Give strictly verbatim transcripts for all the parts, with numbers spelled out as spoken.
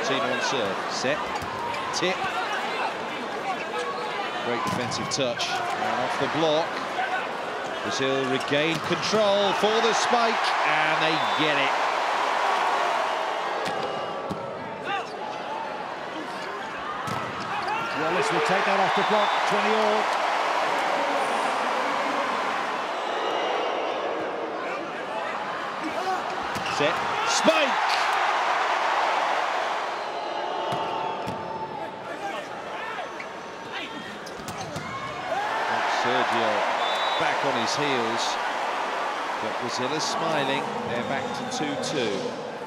Argentina on serve. Set, tip. Great defensive touch. And off the block. Brazil regain control for the spike, and they get it. Wallace will take that off the block, twenty all. Set, spike! Sergio back on his heels, but Brazil is smiling. They're back to two two.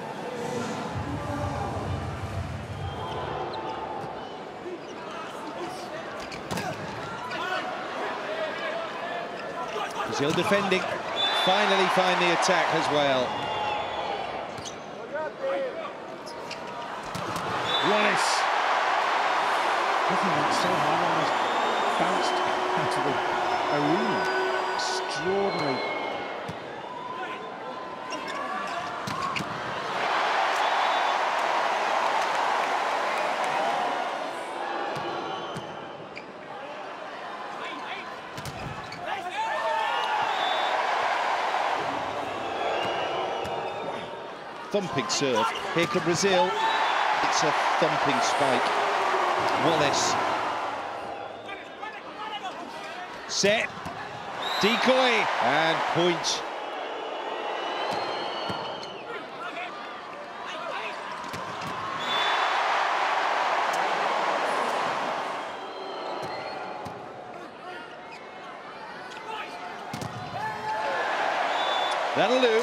Brazil defending, finally find the attack as well. Wallace. Looking at so high, almost bounced out of the arena. Extraordinary. Thumping serve. Here come Brazil. It's a thumping spike. Wallace. Set. Decoy. And point. That'll do.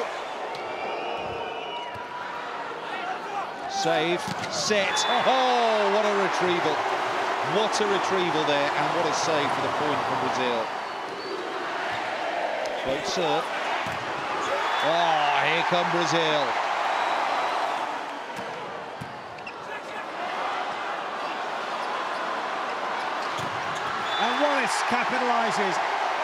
Save, set, oh, what a retrieval. What a retrieval there, and what a save for the point from Brazil. Float serve. Oh, here come Brazil. And Wallace capitalises.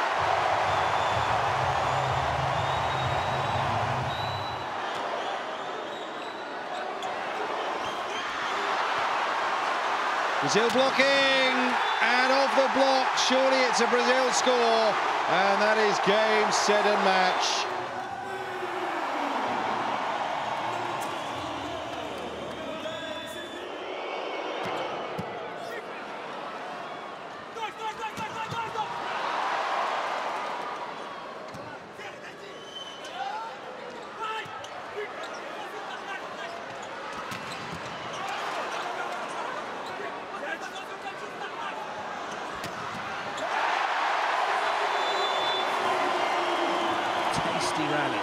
Brazil blocking, and off the block, surely it's a Brazil score, and that is game, set and match. Rally.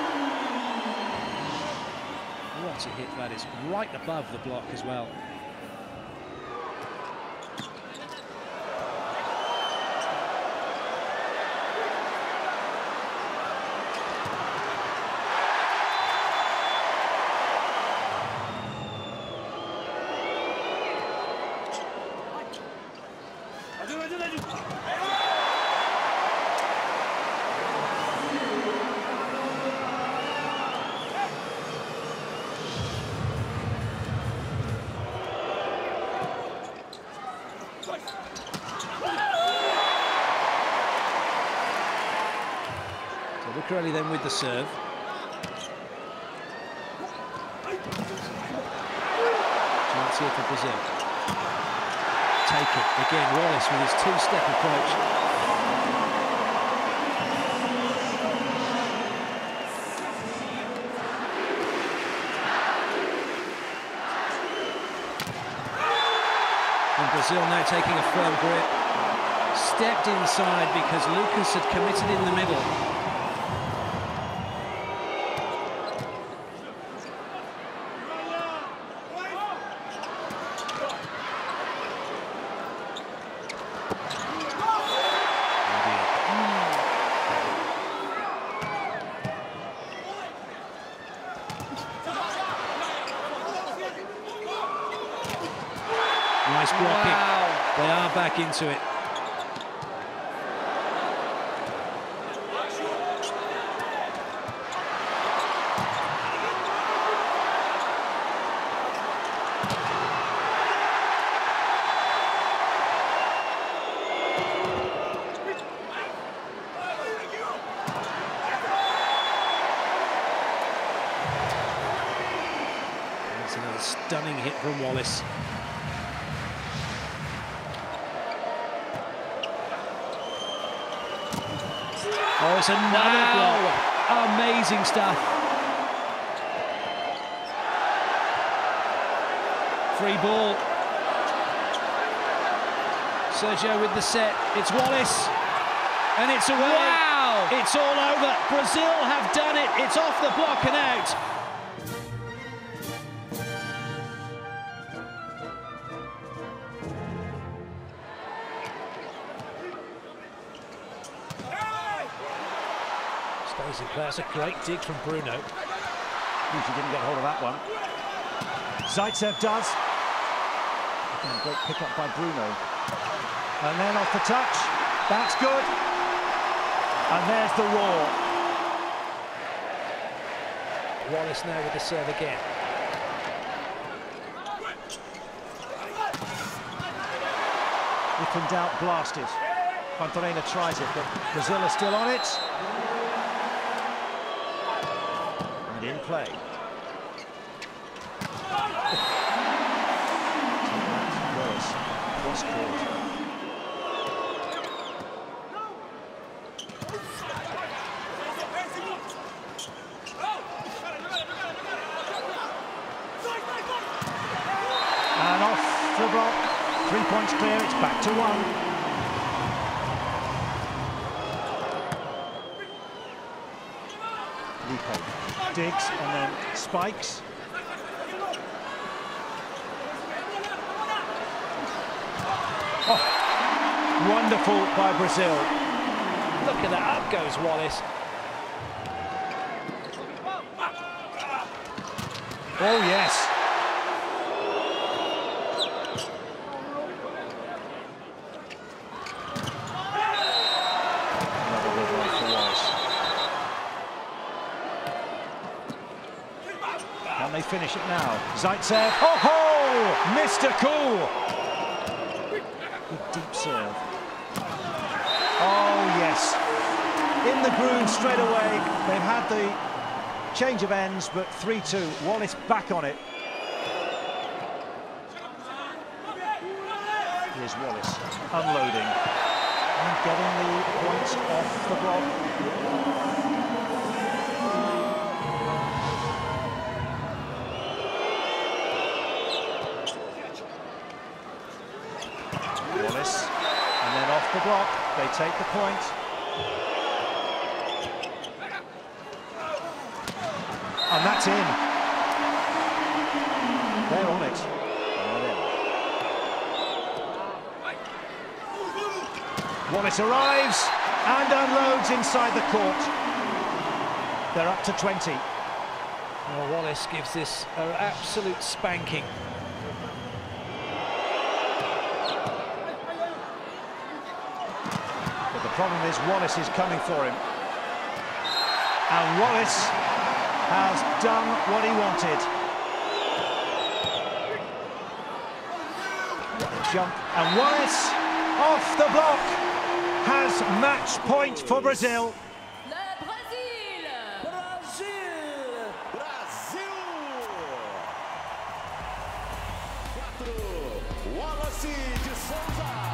What a hit that is, right above the block as well. Luccarelli then with the serve. Chance here for Brazil. Take it. Again, Wallace with his two-step approach. And Brazil now taking a firm grip. Stepped inside because Lucas had committed in the middle. Nice blocking. Wow. They are back into it. That's another stunning hit from Wallace. Oh, it's another wow. block. Amazing stuff. Free ball. Sergio with the set. It's Wallace. And it's away. Wow! It's all over. Brazil have done it. It's off the block and out. Stays in play. That's a great dig from Bruno. Usually didn't get hold of that one. Zaitsev does. Again, great pick up by Bruno. And then off the touch. That's good. And there's the roar. Wallace now with the serve again. If in doubt, blast it. Fontarena tries it, but Brazil are still on it. And in play. Wallace was caught. And off the block. Three points clear, it's back to one. Lipo digs and then spikes. Oh, wonderful by Brazil. Look at that, up goes Wallace. Oh yes. Another good one for Wallace. Can they finish it now? Zaitsev. Oh ho! Mister Cool. Good deep serve. Oh yes. In the groove straight away. They've had the change of ends, but three two. Wallace back on it. Here's Wallace unloading and getting the points off the block. Wallace, and then off the block, they take the point. And that's in. They're on it. Wallace arrives and unloads inside the court. They're up to twenty. Well, Wallace gives this an absolute spanking. But the problem is Wallace is coming for him. And Wallace has done what he wanted. Jump, and Wallace off the block has match point for Brazil. Brasil! Brasil! Quatro, Wallace de Souza.